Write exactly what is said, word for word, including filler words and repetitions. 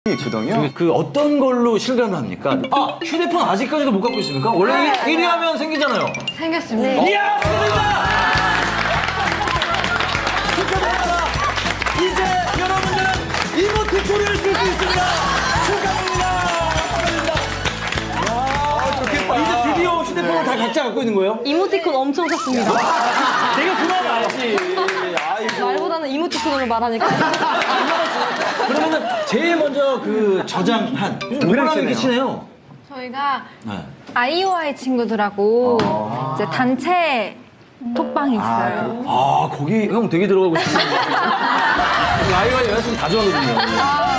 주동이요? 그, 그 어떤 걸로 실감을 합니까? 아! 휴대폰 아직까지도 못 갖고 있습니까? 원래 일 위 하면 생기잖아요. 생겼습니다. 이야! 축하드립니다! 축하드립니다! 이제 여러분들은 이모티콘을 쓸 수 있습니다! 축하드립니다! 축하드립니다! 이제 드디어 휴대폰을 다 각자 갖고 있는 거예요? 이모티콘 엄청 샀습니다. 내가 그만 알지. 아이고. 말보다는 이모티콘으로 말하니까. 그러면은 제일 먼저 그 저장한 누구랑 이렇게 친해요? 저희가 네. 아이오아이 친구들하고 아. 이제 단체 톡방이 있어요. 아 거기 형 되게 들어가고 싶은데 아이와 여자친구 다 좋아하거든요.